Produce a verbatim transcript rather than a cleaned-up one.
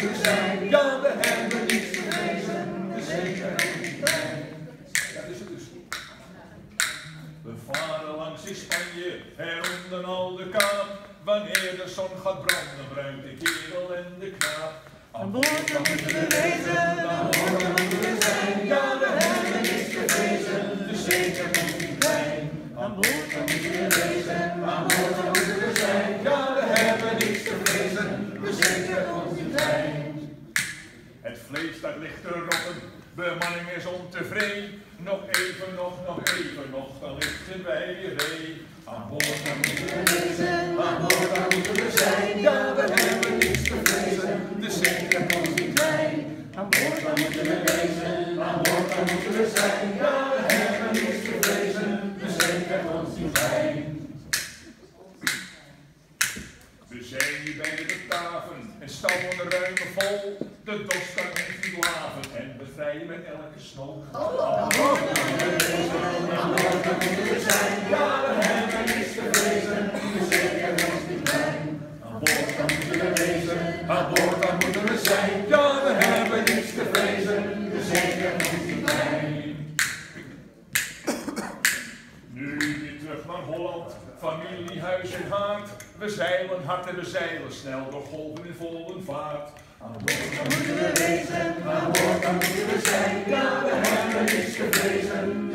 moeten we zijn. Ja, we hebben niets te vrezen, de zekerheid is klein. Ja, dus het dus. We varen langs in Spanje en onder al de kaap. Wanneer de zon gaat branden, bruint de kerel en de knaap. Aan boord dan moeten we wezen, aan boord dan moeten we zijn. Ja, we hebben niets te vrezen, de zekerheid is niet klein. Aan boord dan moeten we wezen, aan boord dan moeten we zijn. Ja, we hebben niets te vrezen, we zeker ons niet klein. Het vlees dat ligt te rotten, bemanning is ontevreden. Nog even, nog, nog even, nog, dan lichten wij weer ree. Aan boord dan moeten we wezen, aan boord dan moeten we zijn. Ja, we hebben niets te vrezen, de zeker ons niet klein. Aan boord dan moeten we wezen, aan boord dan moeten we zijn. Ja, we hebben niets te vrezen, de zeker ons niet klein. We zijn hier bij de Bataven en stammen de ruime vol. De dos kan ons niet laven en bevrijden met elke snol. Aan boord dan moeten we wezen, aan boord dan moeten we zijn. Ja, we hebben niets te vrezen, de zeker ons niet klein. Aan boord dan moeten we wezen, aan boord dan moeten we zijn. Ja, we hebben niets te vrezen, de zeker ons niet klein. Nu weer terug naar Holland, familie, huis en haard. We zeilen hard en we zeilen snel door golven in volle vaart. Aan boord dan moeten we wezen, aan boord dan moeten we zijn. Ja, we hebben niets te vrezen.